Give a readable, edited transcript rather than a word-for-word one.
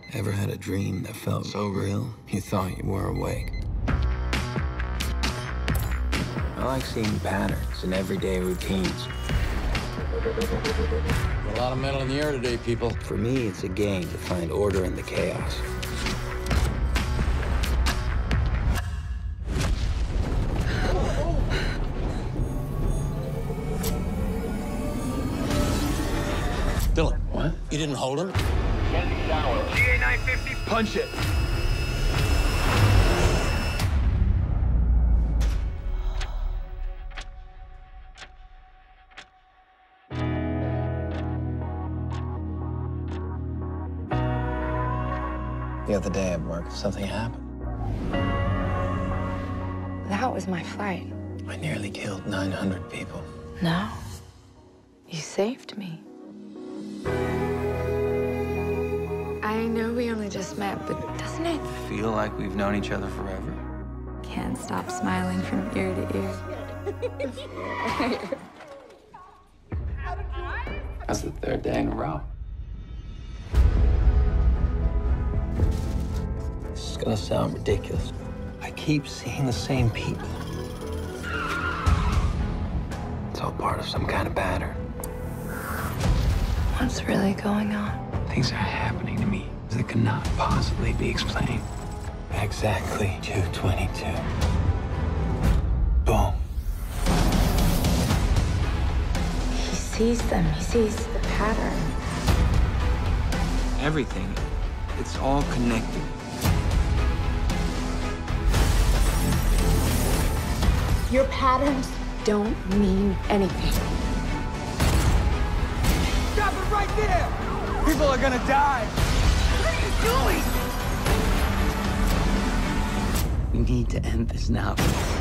Ever had a dream that felt so real, you thought you were awake? I like seeing patterns in everyday routines. A lot of metal in the air today, people. For me, it's a game to find order in the chaos. Dylan. What? You didn't hold him? GA 950, punch it. The other day at work, something happened. That was my flight. I nearly killed 900 people. No. You saved me. I know we only just met, but doesn't it Feel like we've known each other forever? can't stop smiling from ear to ear? That's the third day in a row. This is gonna sound ridiculous. I keep seeing the same people. It's all part of some kind of pattern. What's really going on? Things are happening to me that cannot possibly be explained. Exactly 2:22. Boom. He sees them. He sees the pattern. Everything, it's all connected. Your patterns don't mean anything. Stop it right there! People are gonna die. What are you doing? We need to end this now.